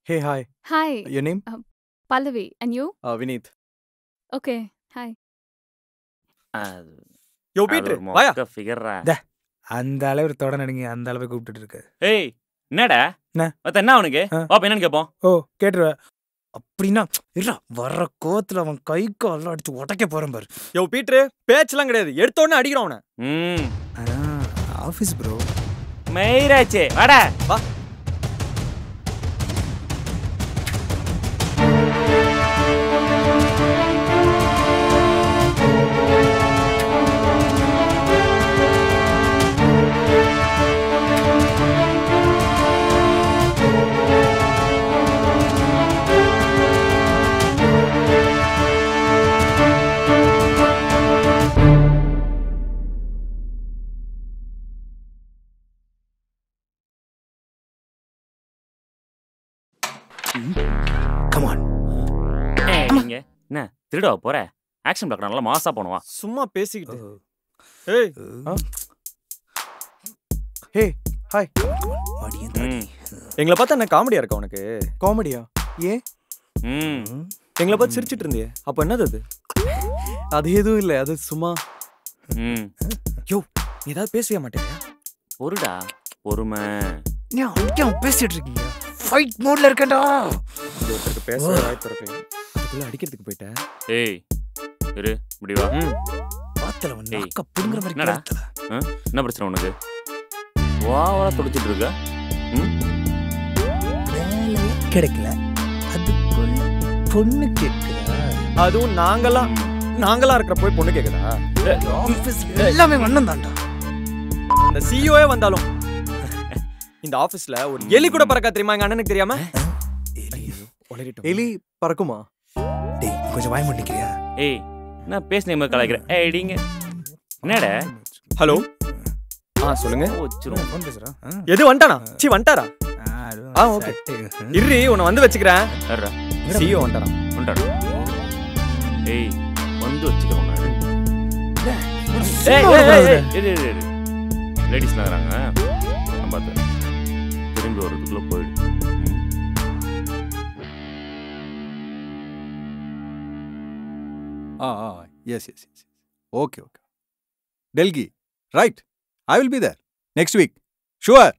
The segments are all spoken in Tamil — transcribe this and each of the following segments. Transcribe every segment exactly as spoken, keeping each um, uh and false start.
Hey, hi. Hi. Your name? Uh, Pallavi. And you? Uh, Vineet. Okay. Hi. Yo, Peter. Vaya. Figure. அந்த அளவு தொட நடுங்க அந்த அளவு கூப்பிட்டு இருக்கு. ஏய் என்னடா என்ன மத்த என்ன அவனுக்கு வா என்னன்னு கேப்போம். ஓ கேட்ற அப்படினா இல்ல வர கோத்துல அவன் கை கால்ல அடிச்சு உடைக்க போறேன் பாரு. யோ பீட்டர் பேச்சலாம் கிடையாது எடுத்த உடனே அடிக்குறான் அவனை. ம் ஆபீஸ் ப்ரோ. மெய்ராச்சே வாடா வா. Come on. ஏய் நீங்க என்ன திருடவா போற? ஆக்ஷன் பிளாக் நல்லா மாஸா போணுவா. சும்மா பேசிக்கிட்டு. ஏய். ஹே, ஹாய். மடியன் தாடி. எங்கள பார்த்தா என்ன காமெடியா இருக்கா உனக்கு? காமெடியா? ஏன்? ம். எங்கள பார்த்து சிரிச்சிட்டு இருந்தியே. அப்ப என்னது அது? அது எதுவும் இல்ல. அது சும்மா. ம். யோ, நீ ஏதாவது பேசவே மாட்டேங்க. பொறுடா. பொறுமை. நீ அங்க பேசிட்டு இருக்கீங்க. ஃபைட் மோட்ல இருக்கேன்டா. ஒருத்தருக்கு பேச வாய் திறப்பேன். அதுக்குள்ள அடிக்கிறதுக்கு போய்ட்டேன். ஏய். இரு, இப்படி வா. ம். பாத்தல வந்து அக்க புடுங்கற மாதிரி கேட்டல. என்ன பிரச்சனை உனக்கு? வாவா துடிச்சிட்டு இருக்க? ம். வேலை கிடைக்கல. அதுக்குள்ள பொண்ணு கேக்குறா. அதுவும் நாங்கலாம் நாங்கலாம் இருக்கற போய் பொண்ணு கேக்குதா? ஆபீஸ் எல்லாமே வண்ணம் தான்டா. அந்த சிஇஓவே வந்தாலும் இந்த ஆபீஸ்ல ஒரு எலி கூட பறக்க தெரியுமா எங்க அண்ணனுக்கு தெரியாம? எலி ஒளறிட்டோம். எலி பறக்குமா? டேய் கொஞ்சம் வாய் மூடிக்கிறியா? ஏய் நான் பேஸ்னேம கலாய்க்கிறேன். ஏய் டிங்க. என்னடா? ஹலோ. ஆ சொல்லுங்க. ஓச்சுறோம். ஃபோன் பேசுறா. எது வண்டானா? சி வண்டாரா? ஆ ஓகே. இர்ரி உன்னை வந்து வெச்சுக்கறேன். ஏறா. சிஇஓ வண்டாரா? வண்டாரா. ஏய் வந்து வெச்சுக்கறோம் நான். ஏய் ஏய் இரு இரு இரு. லேடிஸ்லாம் வராங்க. நான் பாத்து. திரும்பி வரதுக்குள்ள போய்டு. Ah, ah, yes, yes, yes. Okay, okay. Delhi, right. I will be there next week. Sure.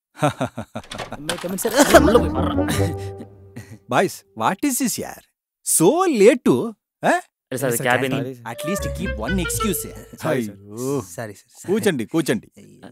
Boys, what is this here? So late to? Eh? Sir, the cabin. At least keep one excuse here. Sorry, sir. Oh. Sorry, sir. Kuchandi, kuchandi.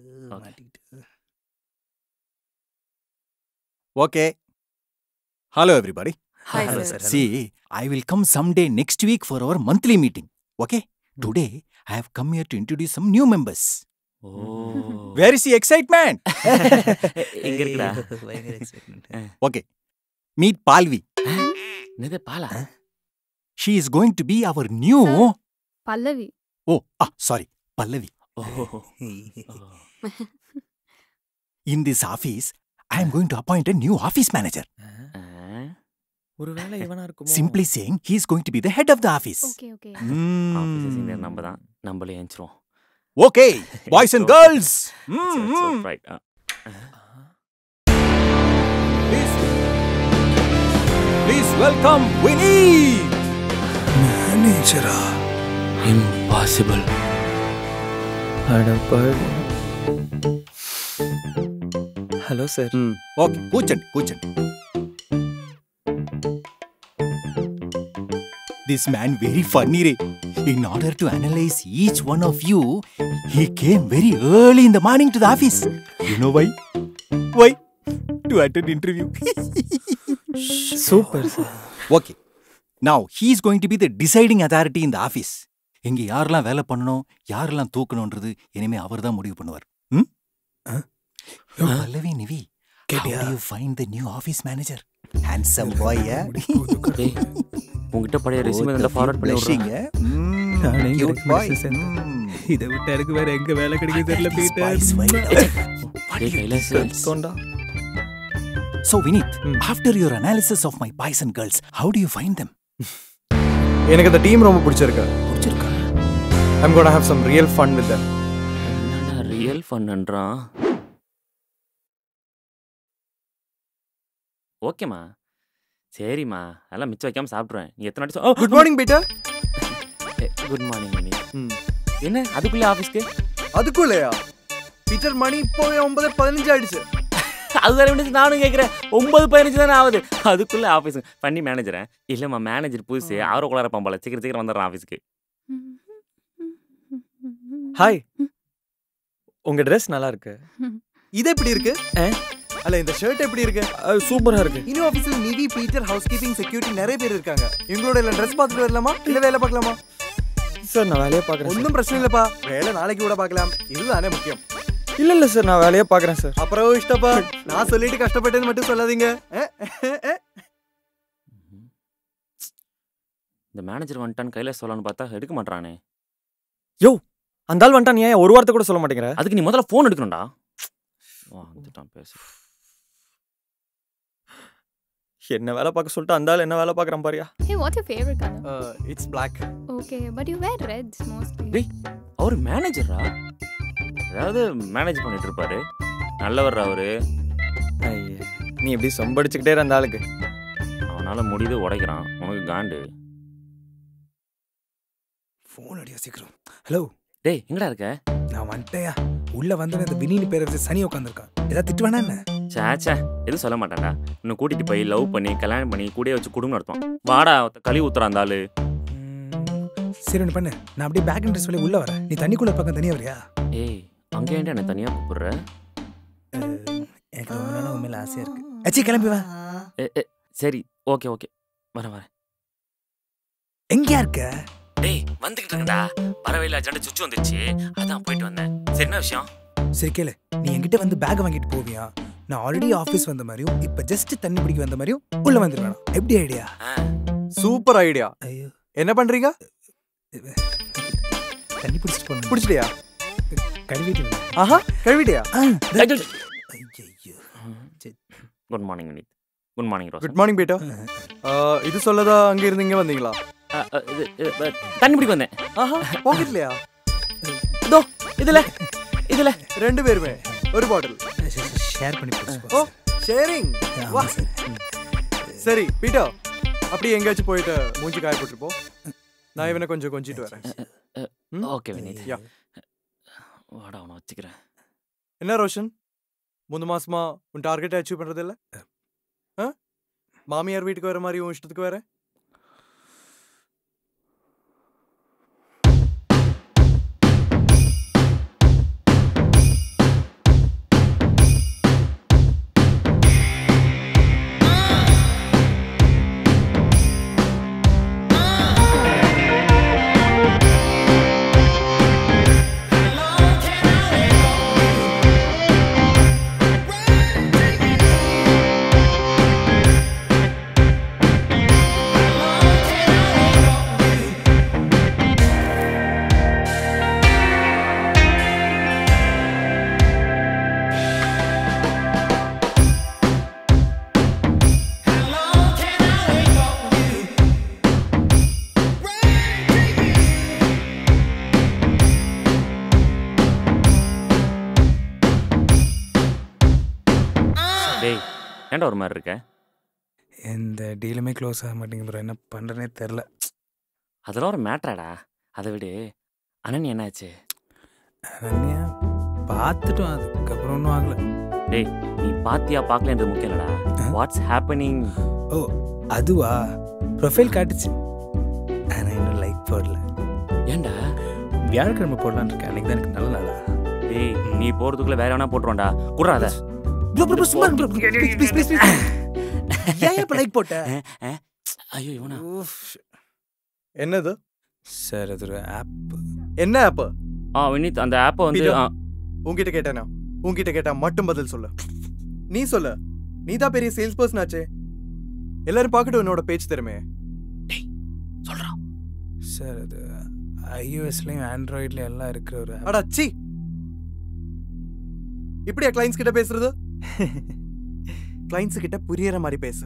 Okay. Hello, everybody. Hi, Hello, sir. sir. See, I will come someday next week for our monthly meeting. Okay? Today, I have come here to introduce some new members. Oh. Where is the excitement? எங்க இருக்குடா? பயங்கர எக்ஸைட்மென்ட். Okay. Meet Palvi. என்னது Bala? She is going to be our new... Sir. Pallavi. Oh, ah, sorry. Pallavi. Oh. In this office, I am going to appoint a new office manager. ஒருவேளை இவனா இருக்குமோ? Simply saying, he is going to be the head of the office. Okay, okay. Mm. Office senior நம்ம தான். நம்மளே ஏஞ்சிரோம். Okay, boys and girls. Mm, That's mm. right. Please, please welcome Vineet. மேனேஜரா? Impossible. Hello sir. Okay, கூச்சண்டி, கூச்சண்டி. This man very funny, Ray. In order to analyze each one of you, he came very early in the morning to the office. You know why? Why? To attend interview. Super sir. Okay. Now, he is going to be the deciding authority in the office. இங்க யாரெல்லாம் வேலை பண்ணணும், யாரெல்லாம் தூக்கணும்ன்றது இனிமே அவர்தான் முடிவு பண்ணுவார். ம்? பல்லவி Nivi, how do you find the new office manager? Handsome boy, yeah? உங்கிட்ட பழைய ரெஸ்யூமே அந்த ஃபார்வர்ட் பண்ணி விடுறீங்க. நானே Cute boy. இத விட்டு எனக்கு வேற எங்க வேலை கிடைக்குது தெரியல பீட்டர். ஏய் Kailash தோண்டா. So, Vineet, after your analysis of my boys and girls, how do you find them? எனக்கு இந்த டீம் ரொம்ப பிடிச்சிருக்கு. பிடிச்சிருக்கா? I'm going to have some real fun with them. என்னடா ரியல் ஃபன்ன்றான்? ஓகேமா. சரிம்மா அதெல்லாம் மிச்சம் வைக்காம சாப்பிட்ருவேன். நீ எத்தனை வாட்டி good morning Peter. Good morning Mani. ம் என்ன அதுக்குள்ளே ஆஃபீஸ்க்கு? அதுக்குள்ளயா? பீட்டர் மணி இப்போவே ஒன்பது பதினஞ்சு ஆயிடுச்சு. அதுதானே விட்டு நானும் கேட்குறேன். ஒன்பது பதினஞ்சு தானே ஆகுது. அதுக்குள்ளே ஆஃபீஸ் பண்ணி மேனேஜரேன். இல்லைம்மா மேனேஜர் புதுசு ஆரோ குளார இருப்பான் போல. சீக்கிரம் சீக்கிரம் வந்துடுறேன் ஆஃபீஸ்க்கு. ஹாய், உங்க ட்ரெஸ் நல்லா இருக்கு. இது எப்படி இருக்கு? அல்ல இந்த ஷர்ட் எப்படி இருக்கு? சூப்பரா இருக்கு. இன்னும் ஆபீஸ்ல Nivi, Peter, house keeping, security நிறைய பேர் இருக்காங்க. இவங்களோட எல்லாம் ட்ரெஸ் பார்த்துட்டு வரலாமா இல்ல வேலை பார்க்கலாமா? சார் நான் வேலையை பார்க்குறேன். ஒன்றும் பிரச்சனை இல்லப்பா, வேலை நாளைக்கு கூட பார்க்கலாம். இதுதானே முக்கியம். இல்ல இல்ல சார் நான் வேலையை பார்க்குறேன் சார். அப்புறம் இஷ்டப்பா, நான் சொல்லிட்டு கஷ்டப்பட்டது மட்டும் சொல்லாதீங்க. இந்த மேனேஜர் வந்துட்டான்னு கையில சொல்லலான்னு பார்த்தா எடுக்க மாட்டானே. யோ அந்த ஆள் வந்துட்டான், ஏன் ஒரு வார்த்தை கூட சொல்ல மாட்டேங்கிற? அதுக்கு நீ முதல்ல ஃபோன் எடுக்கணும்டா. வந்துட்டான் பேசு. என்ன வேலை பார்க்க சொல்லிட்டு அந்த ஆள் என்ன வேலை பார்க்குறான் பாரியா. Hey, what's your favorite color? It's black. Okay, but you wear reds mostly. டேய் அவர் மேனேஜரா? அதாவது மேனேஜ் பண்ணிட்டு இருப்பாரு. நல்லவர் அவரு. ஐயா நீ எப்படி சொம்படிச்சுக்கிட்டே இருந்த ஆளுக்கு. அவனால முடிது உடைக்கிறான். உனக்கு காண்டு. ஃபோன் அடியா சீக்கிரம். ஹலோ டேய் எங்கடா இருக்க? நான் வந்துட்டேயா. உள்ள வந்தோடனே இந்த வினின்னு பேர் வச்சு சனி உட்காந்துருக்கான். ஏதாவது திட்டுவானா என்ன? சேச்சே எதுவும் சொல்ல மாட்டான்டா. இன்னும் கூட்டிட்டு போய் லவ் பண்ணி கல்யாணம் பண்ணி கூடயே வச்சு குடும்பம் நடத்துவான். வாடா கழி ஊத்துறான் அந்த ஆளு. சரி ஒன்று பண்ணு, நான் அப்படியே பேக் இன்ட்ரெஸ்ட் சொல்லி உள்ள வரேன். நீ தண்ணிக்குள்ள பக்கம் தனியா வரியா? ஏய் அங்கே ஏன்டா என்ன தனியா கூப்பிடுற? எனக்கு ரொம்ப நாள் உண்மையில ஆசையா இருக்கு. அச்சி கிளம்பி வா. சரி ஓகே ஓகே வரேன் வரேன். எங்கயா இருக்க? டேய் வந்துகிட்டு இருக்கடா. வரவேல அஜெண்டா சுச்சு வந்துச்சு. அதான் போயிட்டு வந்தேன். சரி என்ன விஷயம்? சரி கேளு, நீ என்கிட்ட வந்து பேக் வாங்கிட்டு போவியா? நான் ஆல்ரெடி ஆஃபீஸ் வந்த மாதிரியும் இப்ப ஜஸ்ட் தண்ணி பிடிக்க வந்த மாதிரியும் உள்ள வந்துருவேன். எப்படி ஐடியா? Super idea. ஐயோ என்ன பண்றீங்க? தண்ணி பிடிச்சிட்டு போன. பிடிச்சிட்டியா? கழுவிட்டு. ஆஹா கழுவிட்டியா? Good morning Vineeth. Good morning Rose. Good morning பேட்டா. இது சொல்லதா அங்க இருந்து இங்க வந்தீங்களா? தண்ணி பிடிக்க வந்தேன். ஆஹா பாக்கெட்லயா? இதோ இதுல இதுல ரெண்டு பேருமே ஒரு பாட்டில் ஷேர் பண்ணி குடிச்சு. Oh sharing. வா சரி பீட்டா, அப்படியே எங்கேயாச்சும் போயிட்டு மூஞ்சி காய போட்டுட்டு போ. நான் இவனை கொஞ்சம் கொஞ்சிட்டு வரேன். ஓகே வினித். யா வாடா அவனை வச்சுக்கிறேன். என்ன ரோஷன், மூணு மாசமா உன் டார்கெட் அச்சீவ் பண்றது இல்ல? மாமியார் வீட்டுக்கு வர மாதிரி உன் இஷ்டத்துக்கு வர? ஏன்டா ஒரு மாதிரி இருக்க? எந்த டீலுமே க்ளோஸ் ஆக மாட்டேங்குது ப்ரோ. என்ன பண்ணுறனே தெரில. அதெல்லாம் ஒரு மேட்ராடா. அதை விடு. அனன்யா என்னாச்சு? அனன்யா பார்த்துட்டோம், அதுக்கப்புறம் ஒன்றும் ஆகலை. டேய் நீ பாத்தியா பார்க்கலன்றது முக்கியம் இல்லடா. What's happening? ஓ அதுவா, ப்ரொஃபைல் காட்டுச்சு. ஆனால் இன்னும் லைக் போடல. ஏன்டா? வியாழக்கிழமை போடலான்னு இருக்கேன். அன்றைக்கி தான் எனக்கு நல்ல நாளா. டேய் நீ போகிறதுக்குள்ளே வேற வேணா போட்டுருவான்டா. குடுறாத. ப்ரோ ப்ரோ சும்மா ப்ரோ ப்ளீஸ் ப்ளீஸ் ப்ளீஸ். ஏன் இப்ப லைக் போட்ட? ஐயோ இவனா. என்னது சார்? அது ஒரு ஆப். என்ன ஆப்? ஆ வினித் அந்த ஆப்பை வந்து உங்ககிட்ட கேட்டேனா? உங்ககிட்ட கேட்டா மட்டும் பதில் சொல்லு. நீ சொல்லு, நீ தான் பெரிய சேல்ஸ் பர்சன் ஆச்சே. எல்லாரும் பார்க்கட்டும் என்னோட பேஜ் திறமே. டேய் சொல்றா. சார் அது ஐஓஎஸ்லயும் ஆண்ட்ராய்ட்லயும் எல்லாம் இருக்கிற ஒரு. அடா சி, இப்படியா கிளைண்ட்ஸ் கிட்ட பேசுறது? கிளைண்ட்ஸ் கிட்ட புரியற மாதிரி பேசு.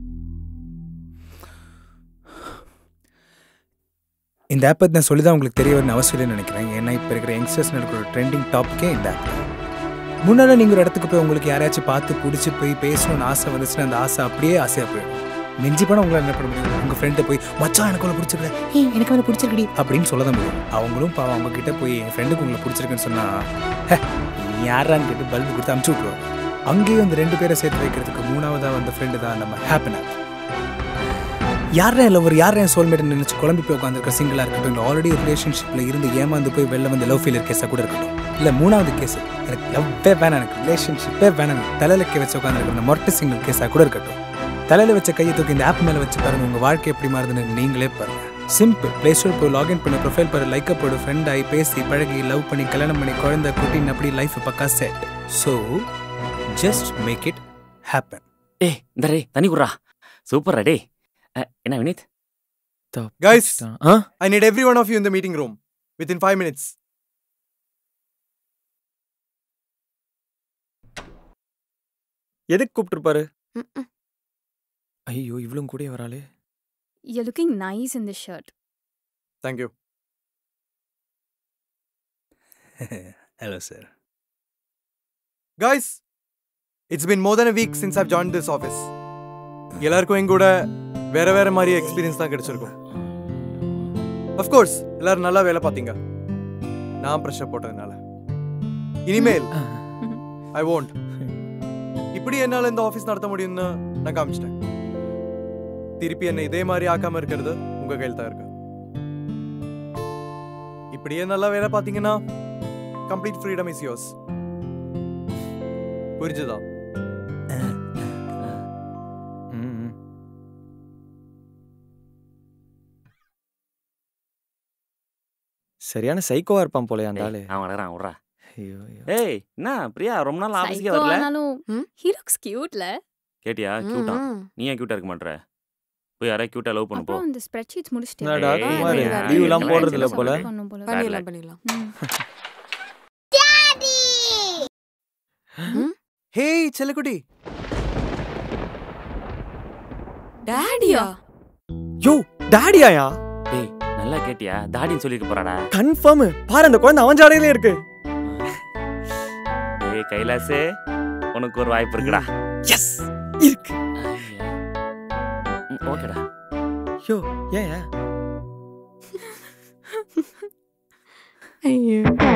இந்த ஆப் நான் சொல்லிதான் உங்களுக்கு தெரிய வரும்னு அவசியம் இல்லைன்னு நினைக்கிறேன். ஏன்னா இப்போ இருக்கிற யங்ஸ்டர்ஸ் நடக்கிற ஒரு ட்ரெண்டிங் டாப்பிக்கே இந்த ஆப். முன்னாடி நீங்கள் ஒரு இடத்துக்கு போய் உங்களுக்கு யாரையாச்சும் பார்த்து பிடிச்சி போய் பேசணும்னு ஆசை வந்துச்சுன்னா அந்த ஆசை அப்படியே ஆசையாக போயிடும். மிஞ்சி போனால் உங்களை என்ன பண்ண முடியும்? உங்கள் ஃப்ரெண்டை போய் மச்சான் எனக்கு உங்களை பிடிச்சிருக்கல, ஏ எனக்கு அவனை பிடிச்சிருக்கடி அப்படின்னு சொல்ல தான் முடியும். அவங்களும் பாவம் அவங்க கிட்ட போய் என் ஃப்ரெண்டுக்கு உங்களை பிடிச்சிருக்குன்னு சொன்னால் யாரான்னு கேட்டு பல்பு கொடுத்து அமுச்சு விட்ருவாங்க. அங்கேயும் அந்த ரெண்டு பேரை சேர்த்து வைக்கிறதுக்கு மூணாவதாக வந்த ஃப்ரெண்டு தான் நம்ம ஹாப்பன். யாரே இல்லை ஒரு யாரே சோல்மேட்னு நினச்சி குழம்பி போய் உட்காந்துருக்க சிங்கிளாக இருக்கட்டும், இல்லை ஆல்ரெடி ரிலேஷன்ஷிப்பில் இருந்து ஏமாந்து போய் வெளில வந்து லவ் ஃபெயிலியர் கேஸாக கூட இருக்கட்டும், இல்லை மூணாவது கேஸ் எனக்கு லவ்வே வேணாம், எனக்கு ரிலேஷன்ஷிப்பே வேணாம், தலையிலக்க வச்சு உட்காந்துருக்க இந்த மொட்டை சிங்கிள் கேஸாக கூட இருக்கட்டும், தலையில் வச்ச கையை தூக்கி இந்த ஆப் மேலே வச்சு பாருங்கள், உங்கள் வாழ்க்கை எப்படி மாறுதுன்னு நீங்களே பாருங்கள். சிம்பிள். ப்ளே ஸ்டோர் போய் லாகின் பண்ணி ப்ரொஃபைல் பாரு, லைக்கப் போடு, ஃப்ரெண்ட் ஆகி பேசி பழகி லவ் பண்ணி கல்யாணம் பண்ணி குழந்தை குட்டின்னு அப்படி லைஃப் பக்கா set. So just make it happen. ஏய் இந்த ரே தண்ணி குடுறா. சூப்பர்ரா டேய். என்ன Vineet? Guys, I need every one of you in the meeting room within five minutes. எதுக்கு கூப்பிட்டுருப்பாரு? ஐயோ இவ்வளவு கூட வராளே. You're looking nice in this shirt. Thank you. Hello sir. Guys, it's been more than a week since I've joined this office. எல்லாருக்கும் எங்க கூட வேற வேற மாதிரி எக்ஸ்பீரியன்ஸ் தான் கிடைச்சிருக்கும். Of course, எல்லாரும் நல்லா வேலை பார்த்தீங்க. நான் பிரஷர் போட்டதுனால. இனிமேல் I won't. இப்படி என்னால இந்த ஆஃபீஸ் நடத்த முடியும்னு நான் காமிச்சிட்டேன். திருப்பி என்ன இதே மாதிரி ஆக்காம இருக்கிறது உங்க கையில் தான் இருக்கு. இப்படியே நல்லா வேலை பார்த்தீங்கன்னா complete freedom is yours. புரிஞ்சுதா? சரியான சைக்கோவா இருப்பான் போல அந்த ஆளு. அவன் வளரான் விட்றா. ஐயோ ஐயோ. ஏய் என்ன பிரியா ரொம்ப நாள் ஆஃபீஸ்க்கே Psycho வரல? ஆனாலும் he looks cute ல. கேட்டியா கியூட்டா? நீ ஏன் கியூட்டா இருக்க மாட்டற? போய் யாரா கியூட்டா லவ் பண்ணு போ. அப்புறம் இந்த ஸ்ப்ரெட்ஷீட்ஸ் முடிச்சிட்டேன். என்னடா ஏய், குமார் ஏய், லீவ் எல்லாம் ஏய், போடுறது இல்ல ஏய், போல. பண்ணும் போல. பண்ணிடலாம் பண்ணிடலாம். ஹேய் செல்லக்குட்டி. டாடியா? யோ டாடியாயா? டேய் நல்லா கேட்டியா? தாடின்னு சொல்லிட்டு போறாடா. கன்ஃபார்ம். பாரு அந்த குழந்தை அவன் ஜாடையிலே இருக்கு. ஏய் கைலாசே உனக்கு ஒரு வாய்ப்பு இருக்குடா. எஸ் இருக்கு. ஓகேடா. யோ ஏன்? ஐயோ